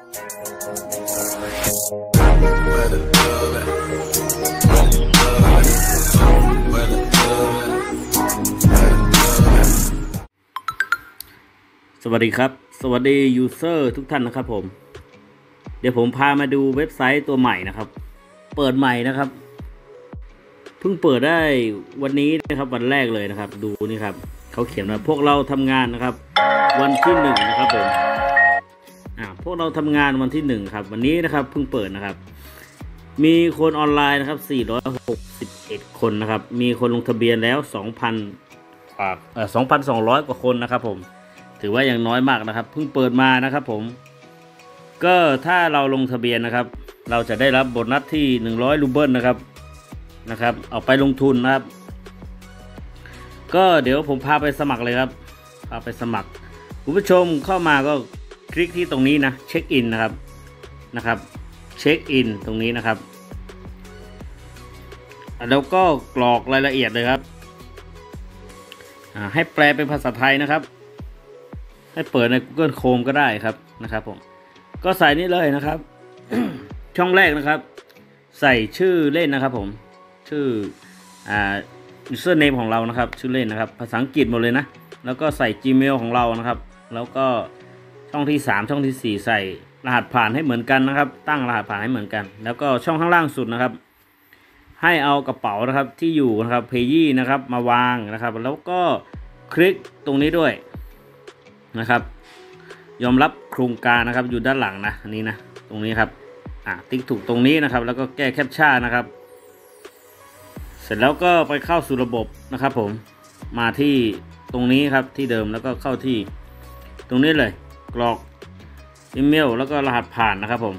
สวัสดีครับสวัสดียูเซอร์ทุกท่านนะครับผมเดี๋ยวผมพามาดูเว็บไซต์ตัวใหม่นะครับเปิดใหม่นะครับเพิ่งเปิดได้วันนี้นะครับวันแรกเลยนะครับดูนี่ครับเขาเขียนว่าพวกเราทำงานนะครับวันที่1นะครับผมพวกเราทำงานวันที่1ครับวันนี้นะครับเพิ่งเปิดนะครับมีคนออนไลน์นะครับ461คนนะครับมีคนลงทะเบียนแล้ว2,200 กว่าคนนะครับผมถือว่ายังน้อยมากนะครับเพิ่งเปิดมานะครับผมก็ถ้าเราลงทะเบียนนะครับเราจะได้รับโบนัสที่100 รูเบิลนะครับเอาไปลงทุนนะครับก็เดี๋ยวผมพาไปสมัครเลยครับพาไปสมัครคุณผู้ชมเข้ามาก็คลิกที่ตรงนี้นะเช็คอินนะครับเช็คอินตรงนี้นะครับแล้วก็กรอกรายละเอียดเลยครับให้แปลเป็นภาษาไทยนะครับให้เปิดใน Google Chrome ก็ได้ครับนะครับผมก็ใส่นี่เลยนะครับ ช่องแรกนะครับใส่ชื่อเล่นนะครับผมชื่อusername ของเรานะครับชื่อเล่นนะครับภาษาอังกฤษหมดเลยนะแล้วก็ใส่ Gmail ของเรานะครับแล้วก็ช่องที่3ช่องที่4ใส่รหัสผ่านให้เหมือนกันนะครับตั้งรหัสผ่านให้เหมือนกันแล้วก็ช่องข้างล่างสุดนะครับให้เอากระเป๋านะครับที่อยู่นะครับเพยี่นะครับมาวางนะครับแล้วก็คลิกตรงนี้ด้วยนะครับยอมรับโครงการนะครับอยู่ด้านหลังนะอันนี้นะตรงนี้ครับติ๊กถูกตรงนี้นะครับแล้วก็แก้แคปชั่นนะครับเสร็จแล้วก็ไปเข้าสู่ระบบนะครับผมมาที่ตรงนี้ครับที่เดิมแล้วก็เข้าที่ตรงนี้เลยกรอกอีเมลแล้วก็รหัสผ่านนะครับผม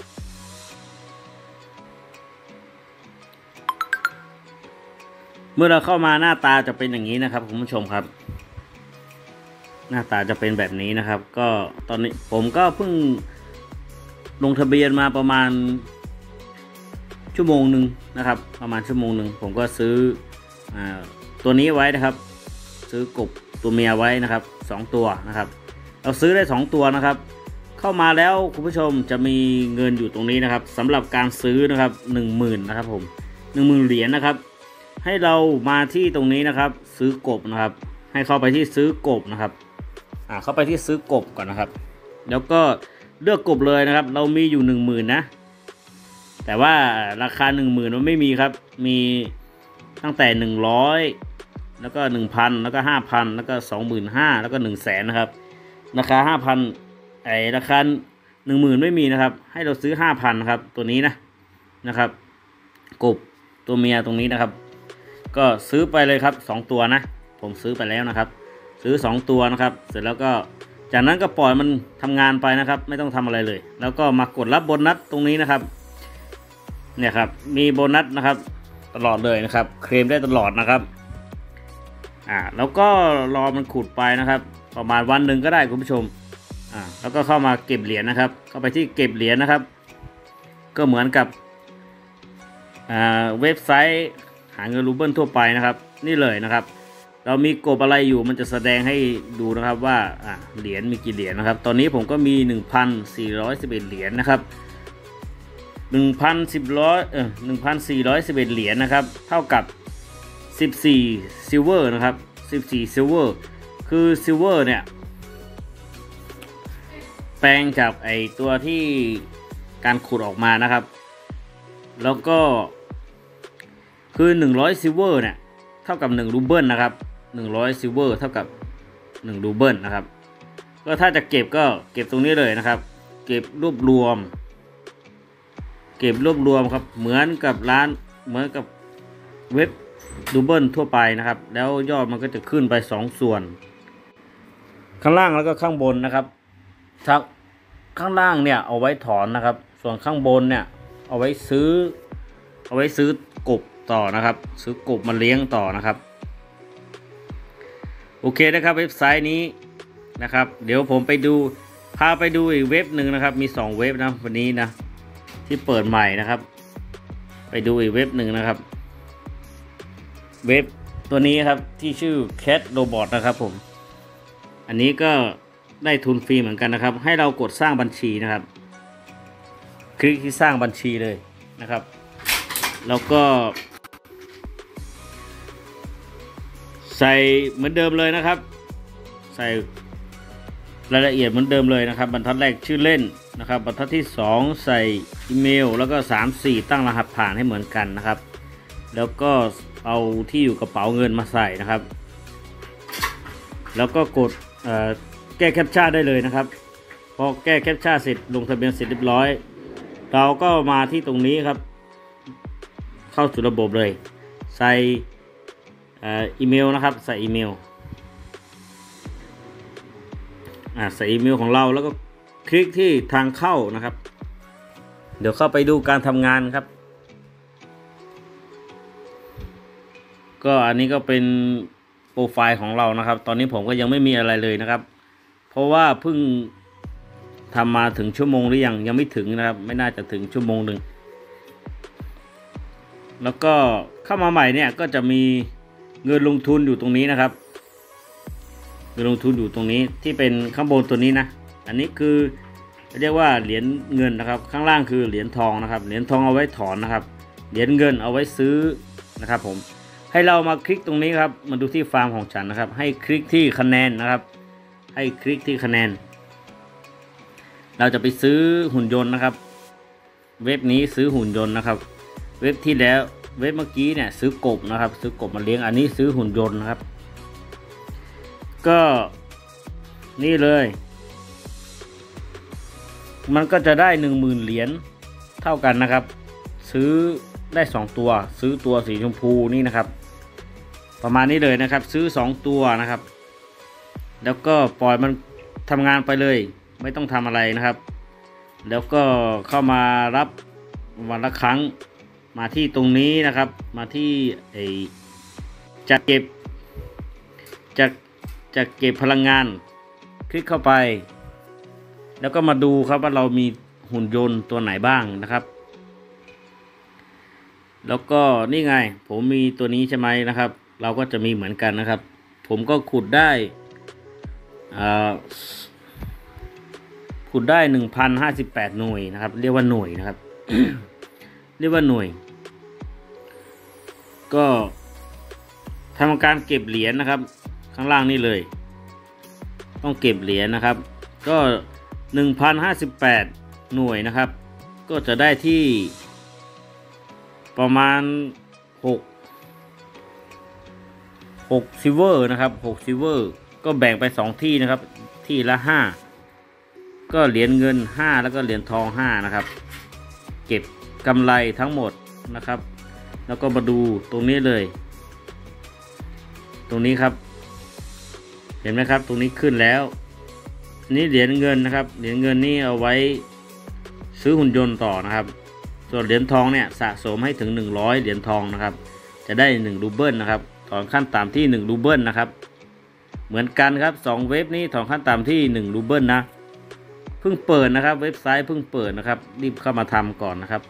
เมื่อเราเข้ามาหน้าตาจะเป็นอย่างนี้นะครับคุณผู้ชมครับหน้าตาจะเป็นแบบนี้นะครับก็ตอนนี้ผมก็เพิ่งลงทะเบียนมาประมาณชั่วโมงหนึ่งนะครับประมาณชั่วโมงหนึ่งผมก็ซื้อตัวนี้ไว้นะครับซื้อกบตัวเมียไว้นะครับ2ตัวนะครับเราซื้อได้2ตัวนะครับเข้ามาแล้วคุณผู้ชมจะมีเงินอยู่ตรงนี้นะครับสำหรับการซื้อนะครับ10,000นะครับผม10,000 เหรียญนะครับให้เรามาที่ตรงนี้นะครับซื้อกบนะครับให้เข้าไปที่ซื้อกบนะครับเข้าไปที่ซื้อกบก่อนนะครับแล้วก็เลือกกบเลยนะครับเรามีอยู่10,000นะแต่ว่าราคา10,000มันไม่มีครับมีตั้งแต่100แล้วก็ 1,000 แล้วก็ 5,000 แล้วก็ 25,000 แล้วก็ 100,000นะครับราคา 5,000ราคา10,000ไม่มีนะครับให้เราซื้อ 5,000 ครับตัวนี้นะครับกบตัวเมียตรงนี้นะครับก็ซื้อไปเลยครับ2ตัวนะผมซื้อไปแล้วนะครับซื้อ2ตัวนะครับเสร็จแล้วก็จากนั้นก็ปล่อยมันทำงานไปนะครับไม่ต้องทำอะไรเลยแล้วก็มากดรับโบนัสตรงนี้นะครับเนี่ยครับมีโบนัสนะครับตลอดเลยนะครับเคลมได้ตลอดนะครับแล้วก็รอมันขุดไปนะครับประมาณวันหนึ่งก็ได้คุณผู้ชมแล้วก็เข้ามาเก็บเหรียญนะครับเข้าไปที่เก็บเหรียญนะครับก็เหมือนกับเว็บไซต์หาเงินรูเบิลทั่วไปนะครับนี่เลยนะครับเรามีกบอะไรอยู่มันจะแสดงให้ดูนะครับว่าเหรียญมีกี่เหรียญนะครับตอนนี้ผมก็มี 1,411 เหรียญนะครับ1,411 เหรียญนะครับเท่ากับ14ซิลเวอร์นะครับ14ซิลเวอร์คือซิลเวอร์เนี่ยแปลงจากไอตัวที่การขุดออกมานะครับแล้วก็คือ100ซิลเวอร์เนี่ยเท่ากับ1 รูเบิลนะครับ100ซิลเวอร์เท่ากับ1 รูเบิลนะครับก็ถ้าจะเก็บก็เก็บตรงนี้เลยนะครับเก็บรวบรวมครับเหมือนกับเว็บรูเบิลทั่วไปนะครับแล้วยอดมันก็จะขึ้นไป2 ส่วนข้างล่างแล้วก็ข้างบนนะครับข้างล่างเนี่ยเอาไว้ถอนนะครับส่วนข้างบนเนี่ยเอาไว้ซื้อกบต่อนะครับซื้อกบมาเลี้ยงต่อนะครับโอเคนะครับเว็บไซต์นี้นะครับเดี๋ยวผมพาไปดูอีกเว็บหนึ่งนะครับมี2 เว็บนะวันนี้นะที่เปิดใหม่นะครับไปดูอีกเว็บหนึ่งนะครับเว็บตัวนี้ครับที่ชื่อ Cat Robot นะครับผมอันนี้ก็ได้ทุนฟรีเหมือนกันนะครับให้เรากดสร้างบัญชีนะครับคลิกที่สร้างบัญชีเลยนะครับแล้วก็ใส่เหมือนเดิมเลยนะครับใส่รายละเอียดเหมือนเดิมเลยนะครับบรรทัดแรกชื่อเล่นนะครับบรรทัดที่2ใส่อีเมลแล้วก็3 4ตั้งรหัสผ่านให้เหมือนกันนะครับแล้วก็เอาที่อยู่กระเป๋าเงินมาใส่นะครับแล้วก็กดแก้แคปชั่นได้เลยนะครับพอแก้แคปชั่นเสร็จลงทะเบียนเสร็จเรียบร้อยเราก็มาที่ตรงนี้ครับเข้าสู่ระบบเลยใส่อีเมลนะครับใส่อีเมลใส่อีเมลของเราแล้วก็คลิกที่ทางเข้านะครับเดี๋ยวเข้าไปดูการทำงานครับก็อันนี้ก็เป็นโปรไฟล์ของเรานะครับตอนนี้ผมก็ยังไม่มีอะไรเลยนะครับเพราะว่าเพิ่งทำมาถึงชั่วโมงหรือยังไม่ถึงนะครับไม่น่าจะถึงชั่วโมงหนึ่งแล้วก็เข้ามาใหม่เนี่ยก็จะมีเงินลงทุนอยู่ตรงนี้นะครับเงินลงทุนอยู่ตรงนี้ที่เป็นข้างบนตัวนี้นะอันนี้คือเรียกว่าเหรียญเงินนะครับข้างล่างคือเหรียญทองนะครับเหรียญทองเอาไว้ถอนนะครับเหรียญเงินเอาไว้ซื้อนะครับผมให้เรามาคลิกตรงนี้ครับมาดูที่ฟาร์มของฉันนะครับให้คลิกที่คะแนนนะครับให้คลิกที่คะแนนเราจะไปซื้อหุ่นยนต์นะครับเว็บนี้ซื้อหุ่นยนต์นะครับเว็บที่แล้วเว็บเมื่อกี้เนี่ยซื้อกบนะครับซื้อกบมาเลี้ยงอันนี้ซื้อหุ่นยนต์นะครับก็นี่เลยมันก็จะได้10,000 เหรียญเท่ากันนะครับซื้อได้2ตัวซื้อตัวสีชมพูนี่นะครับประมาณนี้เลยนะครับซื้อ2ตัวนะครับแล้วก็ปล่อยมันทำงานไปเลยไม่ต้องทำอะไรนะครับแล้วก็เข้ามารับวันละครั้งมาที่ตรงนี้นะครับมาที่จัดเก็บจะเก็บพลังงานคลิกเข้าไปแล้วก็มาดูครับว่าเรามีหุ่นยนต์ตัวไหนบ้างนะครับแล้วก็นี่ไงผมมีตัวนี้ใช่ไหมนะครับเราก็จะมีเหมือนกันนะครับผมก็ขุดได้1,058 หน่วยนะครับเรียกว่าหน่วยนะครับ เรียกว่าหน่วยก็ทำการเก็บเหรียญนะครับข้างล่างนี่เลยต้องเก็บเหรียญนะครับก็ 1,058 หน่วยนะครับก็จะได้ที่ประมาณ6ซิลเวอร์นะครับ6ซิลเวอร์ก็แบ่งไป2ที่นะครับที่ละ5ก็เหรียญเงิน5แล้วก็เหรียญทอง5นะครับเก็บกำไรทั้งหมดนะครับแล้วก็มาดูตรงนี้เลยตรงนี้ครับเห็นไหมครับตรงนี้ขึ้นแล้วนี่เหรียญเงินนะครับเหรียญเงินนี่เอาไว้ซื้อหุ่นยนต์ต่อนะครับส่วนเหรียญทองเนี่ยสะสมให้ถึง100 เหรียญทองนะครับจะได้1 รูเบิลนะครับถอนขั้นต่ำที่1 รูเบิลนะครับเหมือนกันครับ2 เว็บนี้ถอนขั้นต่ำที่1 รูเบิลนะเพิ่งเปิดนะครับเว็บไซต์เพิ่งเปิดนะครับรีบเข้ามาทำก่อนนะครับ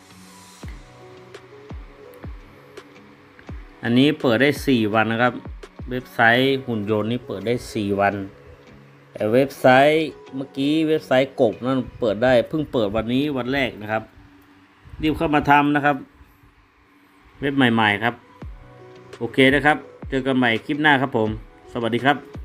อันนี้เปิดได้4 วันนะครับเว็บไซต์หุ่นยนต์นี่เปิดได้4 วันแต่เว็บไซต์เมื่อกี้เว็บไซต์กบนั่นเปิดได้เพิ่งเปิดวันนี้วันแรกนะครับรีบเข้ามาทำนะครับเว็บใหม่ๆครับโอเคนะครับเจอกันใหม่คลิปหน้าครับผมสวัสดีครับ